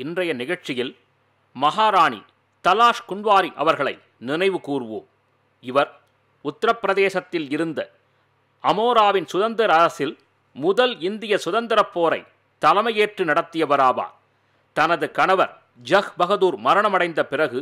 இன்றைய நிகழ்ச்சியில் மகாராணி தலாஷ் குன்வாரி அவர்களை நினைவு கூர்வோம். இவர் உத்தரப்பிரதேசத்தில் இருந்த அமோராவின் சுதந்திர அரசில் முதல் இந்திய சுதந்திரப் போரை தலைமையேற்று நடத்தியவராவார். தனது கணவர் ஜஹ் பகதூர் மரணமடைந்த பிறகு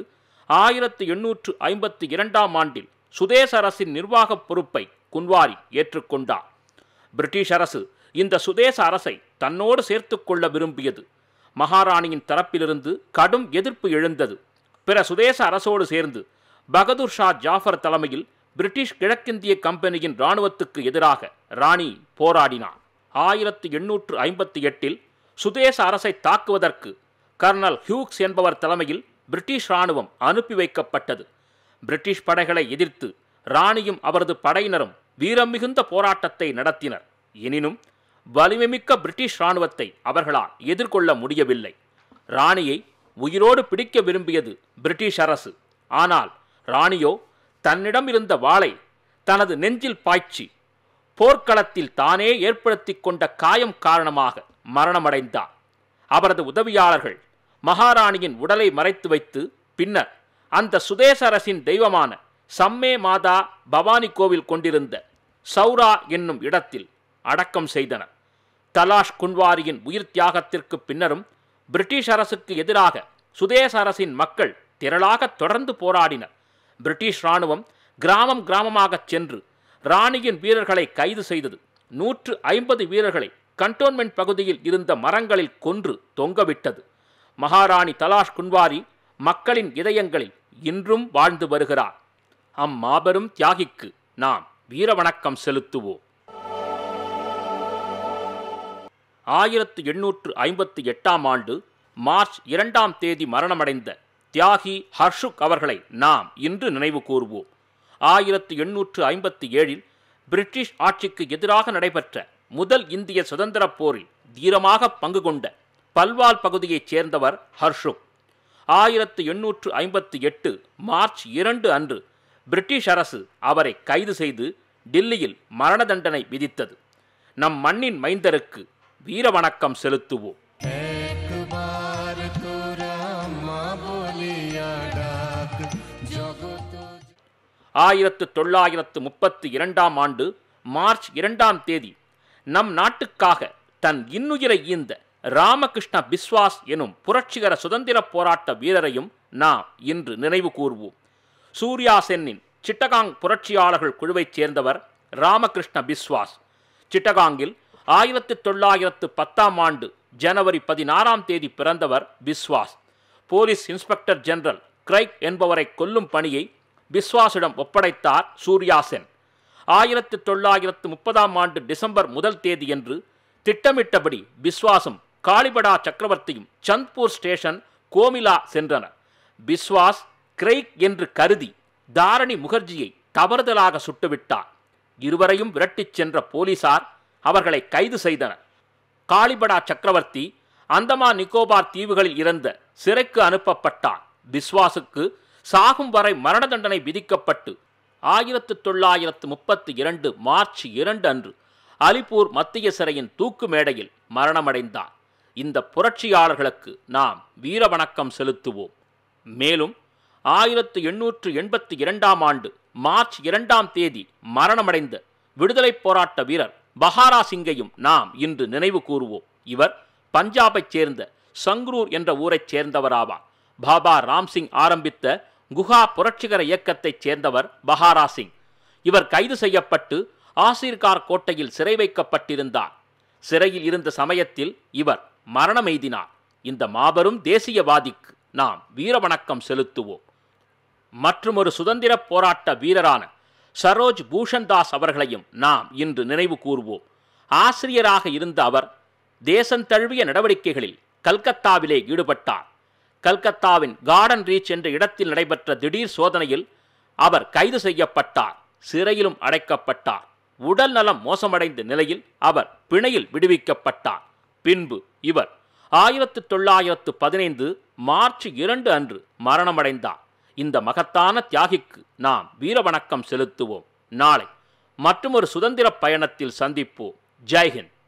1852ஆம் ஆண்டில் சுதேச அரசின் நிர்வாகப் பொறுப்பை குன்வாரி ஏற்றுக்கொண்டார். பிரிட்டிஷ் அரசு இந்த சுதேச அரசை தன்னோடு சேர்த்து கொள்ள விரும்பியது. மகாராணியின் தரப்பிலிருந்து கடும் எதிர்ப்பு எழுந்தது. பிற சுதேச அரசோடு சேர்ந்து பகதூர் ஷா ஜாஃபர் தலைமையில் பிரிட்டிஷ் கிழக்கிந்திய கம்பெனியின் இராணுவத்துக்கு எதிராக ராணி போராடினார். 1858இல் சுதேச அரசை தாக்குவதற்கு கர்னல் ஹியூக்ஸ் என்பவர் தலைமையில் பிரிட்டிஷ் இராணுவம் அனுப்பி வைக்கப்பட்டது. பிரிட்டிஷ் படைகளை எதிர்த்து ராணியும் அவரது படையினரும் வீரம் மிகுந்த போராட்டத்தை நடத்தினர். எனினும் வலிமைமிக்க பிரிட்டிஷ் இராணுவத்தை அவர்களால் எதிர்கொள்ள முடியவில்லை. ராணியை உயிரோடு பிடிக்க விரும்பியது பிரிட்டிஷ் அரசு. ஆனால் ராணியோ தன்னிடம் இருந்த வாளை தனது நெஞ்சில் பாய்ச்சி போர்க்களத்தில் தானே ஏற்படுத்தி கொண்ட காயம் காரணமாக மரணமடைந்தார். அவரது உதவியாளர்கள் மகாராணியின் உடலை மறைத்து வைத்து பின்னர் அந்த சுதேச அரசின் தெய்வமான சம்மே மாதா பவானி கோவில் கொண்டிருந்த சௌரா என்னும் இடத்தில் அடக்கம் செய்தனர். தலாஷ் குன்வாரியின் உயிர் தியாகத்திற்கு பின்னரும் பிரிட்டிஷ் அரசுக்கு எதிராக சுதேச அரசின் மக்கள் திரளாக தொடர்ந்து போராடினர். பிரிட்டிஷ் இராணுவம் கிராமம் கிராமமாகச் சென்று ராணியின் வீரர்களை கைது செய்தது. 150 வீரர்களை கண்டோன்மெண்ட் பகுதியில் இருந்த மரங்களில் கொன்று தொங்கவிட்டது. மகாராணி தலாஷ் குன்வாரி மக்களின் இதயங்களில் இன்றும் வாழ்ந்து வருகிறார். அம்மாபெரும் தியாகிக்கு நாம் வீரவணக்கம் செலுத்துவோம். 1858ஆம் ஆண்டு மார்ச் 2ஆம் தேதி மரணமடைந்த தியாகி ஹர்ஷுக் அவர்களை நாம் இன்று நினைவு கூர்வோம். 1857இல் பிரிட்டிஷ் ஆட்சிக்கு எதிராக நடைபெற்ற முதல் இந்திய சுதந்திரப் போரில் தீரமாக பங்கு கொண்ட பல்வால் பகுதியைச் சேர்ந்தவர் ஹர்ஷுக். 1858 மார்ச் 2 அன்று பிரிட்டிஷ் அரசு அவரை கைது செய்து டில்லியில் மரண தண்டனை விதித்தது. நம் மண்ணின் மைந்தருக்கு வீரவணக்கம் செலுத்துவோம். 1932ஆம் ஆண்டு மார்ச் 2ஆம் தேதி நம் நாட்டுக்காக தன் இன்னுயிரை ஈந்த ராமகிருஷ்ண பிஸ்வாஸ் எனும் புரட்சிகர சுதந்திர போராட்ட வீரரையும் நாம் இன்று நினைவு கூர்வோம். சூர்யா சென்னின் சிட்டகாங் புரட்சியாளர்கள் குழுவைச் சேர்ந்தவர் ராமகிருஷ்ண பிஸ்வாஸ். சிட்டகாங்கில் 1910ஆம் ஆண்டு ஜனவரி 16ஆம் தேதி பிறந்தவர் Biswas. Police inspector general Craig என்பவரை கொல்லும் பணியை பிஸ்வாஸிடம் ஒப்படைத்தார் சூர்யா சென். 1930ஆம் ஆண்டு டிசம்பர் 1 தேதியன்று திட்டமிட்டபடி பிஸ்வாசும் காளிபடா சக்கரவர்த்தியும் சந்த்பூர் ஸ்டேஷன் கோமிலா சென்றனர். பிஸ்வாஸ் கிரைக் என்று கருதி தாரணி முகர்ஜியை தவறுதலாக சுட்டுவிட்டார். இருவரையும் விரட்டிச் சென்ற போலீசார் அவர்களை கைது செய்தனர். காளிபடா சக்கரவர்த்தி அந்தமான் நிக்கோபார் தீவுகளில் இருந்த சிறைக்கு அனுப்பப்பட்டார். பிஸ்வாசுக்கு சாகும் வரை மரண தண்டனை விதிக்கப்பட்டு 1932 மார்ச் 2 அன்று அலிப்பூர் மத்திய சிறையின் தூக்கு மேடையில் மரணமடைந்தார். இந்த புரட்சியாளர்களுக்கு நாம் வீரவணக்கம் செலுத்துவோம். மேலும் 1882ஆம் ஆண்டு மார்ச் 2ஆம் தேதி மரணமடைந்த விடுதலைப் போராட்ட வீரர் பஹாரா சிங்கையும் நாம் இன்று நினைவு கூறுவோம். இவர் பஞ்சாபைச் சேர்ந்த சங்ரூர் என்ற ஊரைச் சேர்ந்தவராவார். பாபா ராம்சிங் ஆரம்பித்த குஹா புரட்சிகர இயக்கத்தைச் சேர்ந்தவர் பஹாரா சிங். இவர் கைது செய்யப்பட்டு ஆசிர்கார் கோட்டையில் சிறை வைக்கப்பட்டிருந்தார். சிறையில் இருந்த சமயத்தில் இவர் மரணமெய்தினார். இந்த மாபெரும் தேசியவாதிக்கு நாம் வீரவணக்கம் செலுத்துவோம். மற்றுமொரு சுதந்திர போராட்ட வீரரான சரோஜ் பூஷன்தாஸ் அவர்களையும் நாம் இன்று நினைவு கூர்வோம். ஆசிரியராக இருந்த அவர் தேசந்தழுவிய நடவடிக்கைகளில் கல்கத்தாவிலே ஈடுபட்டார். கல்கத்தாவின் கார்டன் ரீச் என்ற இடத்தில் நடைபெற்ற திடீர் சோதனையில் அவர் கைது செய்யப்பட்டார். சிறையிலும் அடைக்கப்பட்டார். உடல் நலம் மோசமடைந்த நிலையில் அவர் பிணையில் விடுவிக்கப்பட்டார். பின்பு இவர் 1915 மார்ச் 2 அன்று மரணமடைந்தார். இந்த மகத்தான தியாகிக்கு நாம் வீரவணக்கம் செலுத்துவோம். நாளை மற்றுமொரு சுதந்திர பயணத்தில் சந்திப்போம். ஜெய்ஹிந்த்.